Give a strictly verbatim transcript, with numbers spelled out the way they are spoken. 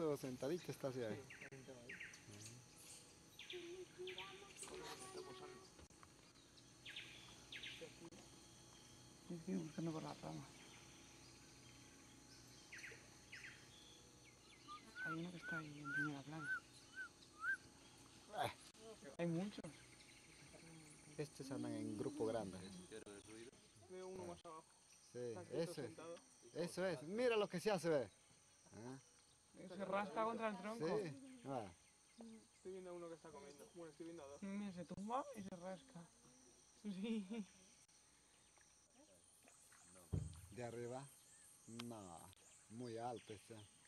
paradito o sentadito está así ahí? Sí, sentado ahí. Como se está posando. Y aquí. Tienes que ir buscando por las ramas. Hay uno que está ahí en primera plana. Ah, Hay muchos. estos andan en grupo grande. Veo uno más abajo. Sí, Está quieto, eso es. sentado. Eso es. Mira lo que se hace, ve. Ah, Se rasca contra el tronco. sí. Ah, Estoy viendo a uno que está comiendo. Bueno, estoy viendo a dos. Mira, se tumba y se rasca. Sí. de arriba. No, muy alto está.